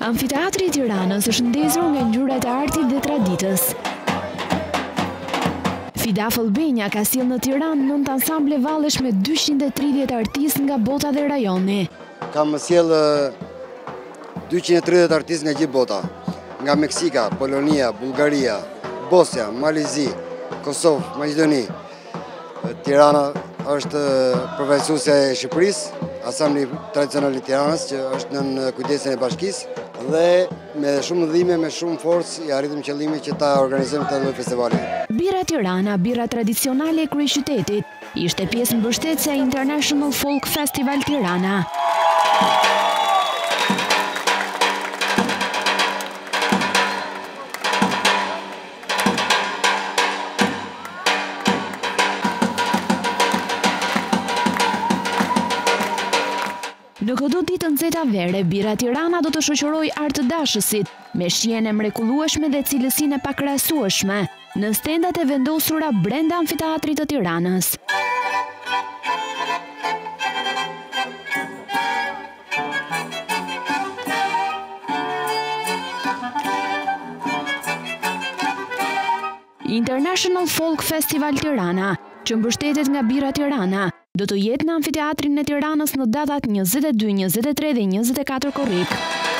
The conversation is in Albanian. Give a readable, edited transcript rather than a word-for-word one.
Amfiteatri i Tiranës është ndezur nga ngjyrat e artit dhe traditës. Fidaf Albania ka sjellë në Tiranë 9 ansamble vallesh me 230 artistë nga bota dhe rajoni. Kam sjellë 230 artistë nga gjithë bota, nga Meksika, Polonia, Bullgaria, Bosnia, Malizi, Kosovë, Maqedoni. Tirana është përfaqësuese e Shqipërisë, ansambli tradicional i Tiranës që është në kujdesin e bashkisë dhe me shumë ndihmë, me shumë forcë i arritëm qëllimin që ta organizojmë këtë lloj festivali. Bira Tirana, bira tradicionale e kryeqytetit, ishte pjesë mbështetëse e International Folk Festival Tirana. Në këto ditë të nxehta vere, Bira Tirana do të shoqërojë artëdashësit me shijen e mrekullueshme dhe cilësinë e pakrahasueshme në stendat e vendosura brenda Amfiteatrit të Tiranës. International Folk Festival Tirana, që mbështetet nga Bira Tirana, do të jetë në Amfiteatrin e Tiranës në datat 22, 23 dhe 24 korrik.